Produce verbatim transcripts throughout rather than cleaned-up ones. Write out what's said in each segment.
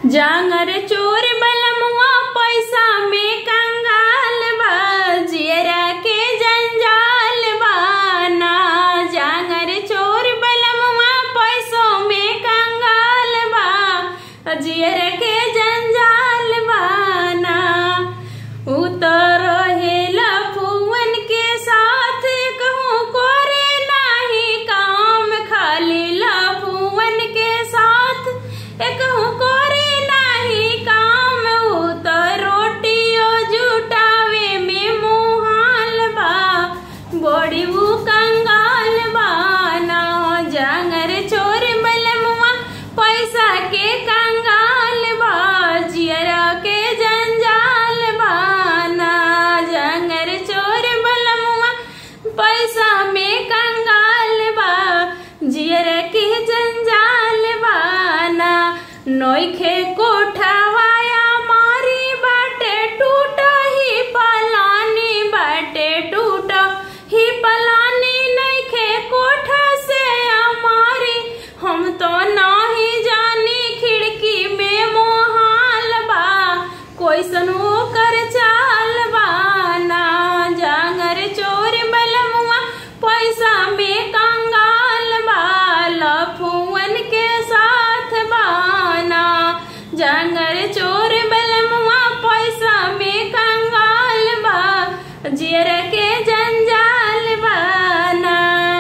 जांगर चोर बलमुआ पैसा में कंगाल बा, जियरा के जंजाल बाना। जांगर चोर बलमुआ पैसों में कंगाल बा, जियरा के जंजाल बाना। उतर हेला फुवन के साथ कहूँ करे नाही काम, खाली लफुवन के साथ कहूँ करे नाही काम। उतर रोटियो जुटावे में मुहाल बा, बड़ी वो कंगाल बाना। जांगर चोर बलमुआ पैसा के कंगाल बा, जियरा के जंजाल बाना। जांगर चोर बलमुआ पैसा में कंगाल बा, जियरा के जंजाल बाना। नोखे कोठावाया मारी बाटे टूटा ही पलानी, बाटे टूटा ही पलानी। नइखे कोठा से हमारी हम तो नाही जानी, खिड़की में मोहाल बा, कोइसन ओकर चाल बाना। जांगर चोर बलमुआ पैसा में कंगाल बा, लफुवन के साथ बाना। जांगर चोर बलमुआ पैसा में कंगाल बा, जियरा के जंजाल बाना।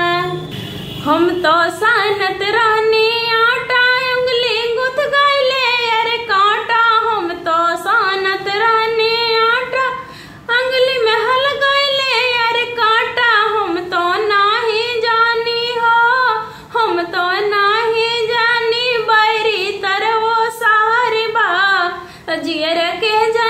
हम तो सानत रहनी आटा, उंगली गुथ गईले अरे कांटा। हम तो सानत रहनी आटा, उंगली में हल गईले अरे कांटा। हम तो नाही जानी हो, हम तो नाही जानी बैरी तरवो सार बा, जियरा के